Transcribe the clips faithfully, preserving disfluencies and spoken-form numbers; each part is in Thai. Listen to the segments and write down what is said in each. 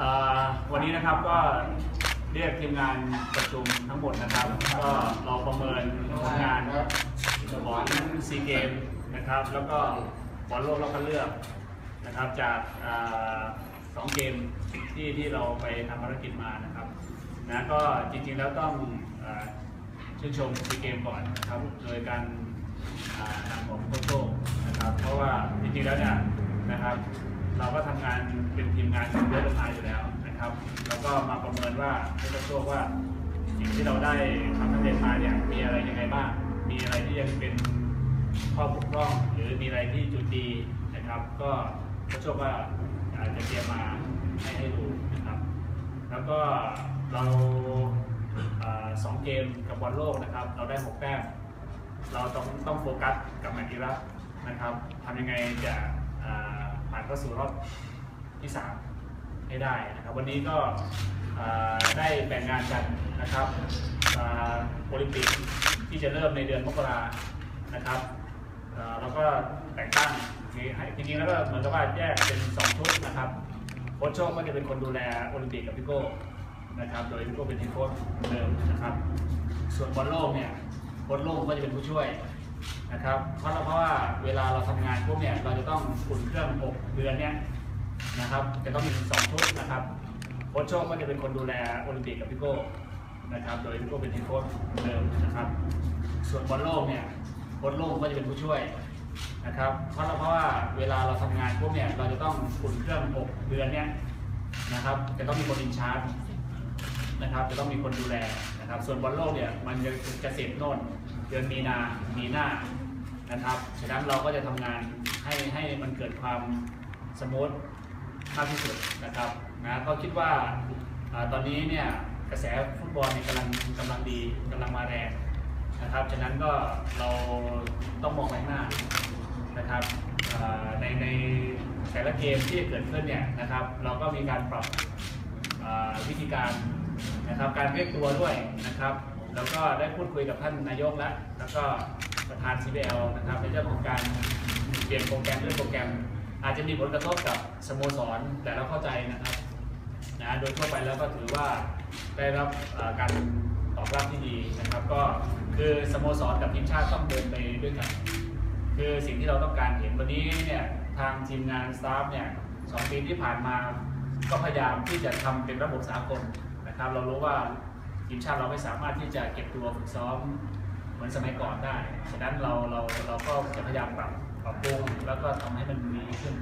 วันนี้นะครับก็เรียกทีมงานประชุมทั้งหมดนะครับก็เราประเมินผลงานของซีเกมนะครับแล้วก็บอลโลกรอบคัดเลือกนะครับจากสองเกมที่ที่เราไปทำภารกิจมานะครับนะก็จริงๆแล้วต้องชื่นชมซีเกมก่อนนะครับโดยการนำของโค้ชโต้งนะครับเพราะว่าจริงๆแล้วเนี่ยนะครับเราก็ทำงานเป็นทีมงานเยอะมากอยู่แล้วนะครับแล้วก็มาประเมินว่าให้โค้ชโต้งว่าสิ่งที่เราได้ทำสำเร็จมาเนี่ยมีอะไรยังไงบ้างมีอะไรที่ยังเป็นข้อบกพร่องหรือมีอะไรที่จุดดีนะครับก็โค้ชโต้งว่าจะเตรียมมาให้ให้ดูนะครับแล้วก็เราสองเกมกับบอลโลกนะครับเราได้หกแต้มเราต้องต้องโฟกัสกับแมตช์อิรักนะครับทำยังไงจะผ่านเข้าสู่รอบที่สามให้ได้นะครับวันนี้ก็ได้แบ่งงานกันนะครับโอลิมปิกที่จะเริ่มในเดือนมกรานะครับเราก็แต่งตั้งจริงๆแล้วก็เหมือนกับว่าแยกเป็นสองชุดนะครับโค้ชโชคก็จะเป็นคนดูแลโอลิมปิกกับพี่โก้นะครับโดยพี่โก้เป็นทีมโค้ชเดิมนะครับส่วนบอลโลกเนี่ยโค้ชโลกก็จะเป็นผู้ช่วยนะครับเพราะเพราะว่าเวลาเราทำงานพวกเนี่ยเราจะต้องอุ่นเครื่องหกเดือนเนี่ยนะครับจะต้องมีสองชุดนะครับโค้ชโชคก็จะเป็นคนดูแลโอลิมปิกกับพี่โก้นะครับโดยพี่โก้เป็นทีมโค้ชเดิมนะครับส่วนบอลโลกเนี่ยโค้ชโลกก็จะเป็นผู้ช่วยนะครับเพราะเพราะว่าเวลาเราทำงานพวกเนี่ยเราจะต้องอุ่นเครื่องหกเดือนเนี่ยนะครับจะต้องมีคนอินชาร์จนะครับจะต้องมีคนดูแลนะครับส่วนบอลโลกเนี่ยมันจะจะเสร็จโน่นเดือนมีนามีหน้านะครับฉะนั้นเราก็จะทำงานให้ให้มันเกิดความสมูทมากที่สุดนะครับนะก็คิดว่าตอนนี้เนี่ยกระแสฟุตบอลเนี่ยกำลังกำลังดีกำลังมาแรงนะครับฉะนั้นก็เราต้องมองไปข้างหน้านะครับในในแต่ละเกมที่เกิดขึ้นเนี่ยนะครับเราก็มีการปรับวิธีการนะครับการเรียกตัวด้วยนะครับแล้วก็ได้พูดคุยกับท่านนายกแล้วแล้วก็ประธาน ซี บี แอล นะครับในเรื่องของการเปลี่ยนโปรแกรมเรื่องโปรแกรมอาจจะมีผลกระทบกับสโมสรแต่เราเข้าใจนะครับนะโดยทั่วไปแล้วก็ถือว่าได้รับการตอบรับที่ดีนะครับก็คือสโมสรกับทีมชาติต้องเดินไปด้วยกันคือสิ่งที่เราต้องการเห็นวันนี้เนี่ยทางทีมงานสตาฟเนี่ยสองปีที่ผ่านมาก็พยายามที่จะทำเป็นระบบสากลนะครับเรารู้ว่าทีมชาติเราไม่สามารถที่จะเก็บตัวฝึกซ้อมเหมือนสมัยก่อนได้ฉะนั้นเราเราเราก็จะพยายามปรับปรับปรุงแล้วก็ทำให้มันดีขึ้น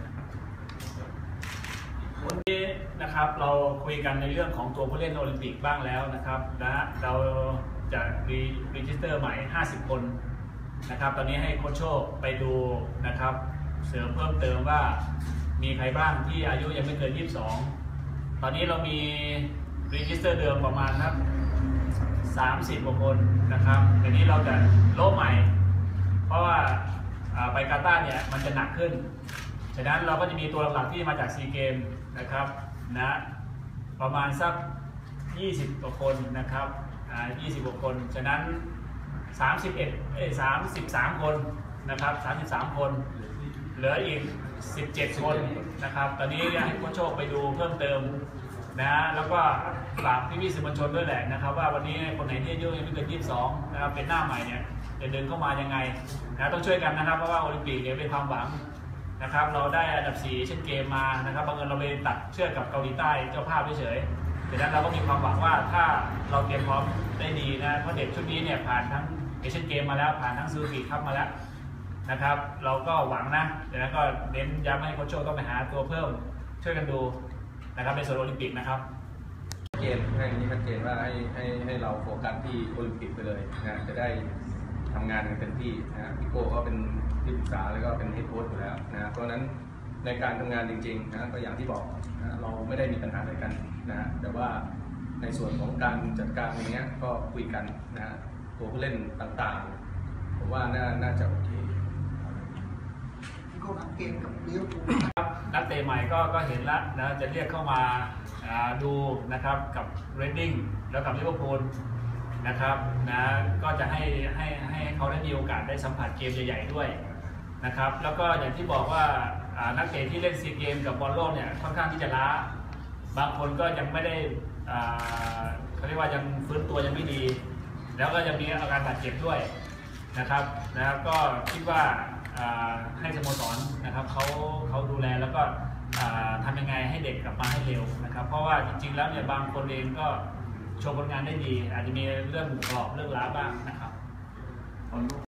วันนี้นะครับเราคุยกันในเรื่องของตัวผู้เล่นโอลิมปิกบ้างแล้วนะครับนะเราจะรีรีจิสเตอร์ใหม่ห้าสิบคนนะครับตอนนี้ให้โค้ชโชคไปดูนะครับเสริมเพิ่มเติมว่ามีใครบ้างที่อายุยังไม่เกินยี่สิบสองตอนนี้เรามีรีจิสเตอร์เดิมประมาณนับสามสิบกว่าคนนะครับแต่นี้เราจะโลใหม่เพราะว่าไปกาตาร์เนี่ยมันจะหนักขึ้นฉะนั้นเราก็จะมีตัวหลักที่มาจากซีเกมนะครับนะประมาณสักยี่สิบกว่าคนนะครับอ่ายี่สิบกว่าคนฉะนั้นสามสิบเอ็ดเอ้ยสามสิบสามคนนะครับสามสิบสามคนเหลืออีกสิบเจ็ดคนนะครับตอนนี้อยากให้โค้ชโชคไปดูเพิ่มเติมนะแล้วก็ฝากพี่พี่สื่อมวลชนด้วยแหละนะครับว่าวันนี้คนไหนที่อายุยังไม่เกินยี่สิบสองนะครับเป็นหน้าใหม่เนี่ยจะเดินเข้ามายังไงนะต้องช่วยกันนะครับเพราะว่าโอลิมปิกเนี่ยเป็นความหวังนะครับเราได้อันดับสี่เช่นเกมมานะครับบางเอิญเราไปตัดเชือกกับเกาหลีใต้เจ้าภาพเฉยๆดังนั้นเราก็มีความหวังว่าถ้าเราเตรียมพร้อมได้ดีนะเพราะเด็กชุดนี้เนี่ยผ่านทั้งเอเชียนเกมมาแล้วผ่านทั้งซูซูกิคัพมาแล้วนะครับเราก็หวังนะดังนั้นก็เน้นย้ำให้โค้ชโชคต้องไปหาตัวเพิ่มช่วยกันดูนะครับในส่วนโอลิมปิกนะครับเกมให้นี้ชัดเจนว่าให้ให้ให้เราโฟกัสที่โอลิมปิกไปเลยนะจะได้ทำงานกันเต็มที่นะพี่โก้ก็เป็นที่ปรึกษาแล้วก็เป็นเฮดโค้ชอยู่แล้วนะเพราะฉะนั้นในการทำงานจริงๆนะก็อย่างที่บอกนะเราไม่ได้มีปัญหาอะไรกันนะแต่ว่าในส่วนของการจัดการอย่างเงี้ยก็คุยกันนะตัวผู้เล่นต่างๆผมว่าน่าน่าจะโอเคก็นักเกมกับลิเวอร์พูลครับนักเตะใหม่ก็ก็เห็นแล้วนะจะเรียกเข้ามาดูนะครับกับเรดดิ้งแล้วกับลิเวอร์พูลนะครับนะก็จะให้ให้ให้เขาได้มีโอกาสได้สัมผัสเกมใหญ่ๆด้วยนะครับแล้วก็อย่างที่บอกว่านักเตะที่เล่นซีเกมกับบอลโลกเนี่ยค่อนข้างที่จะล้าบางคนก็ยังไม่ได้เขาเรียกว่ายังฟื้นตัวยังไม่ดี แล้วก็ยังมีอาการบาดเจ็บด้วยนะครับนะครับก็คิดว่าให้สโมสรนะครับเขาเขาดูแลแล้วก็ทำยังไงให้เด็กกลับมาให้เร็วนะครับเพราะว่าจริงๆแล้วเนี่ยบางคนเองก็โชว์ผลงานได้ดีอาจจะมีเรื่องกรอบเรื่องล้าบ้างนะครับ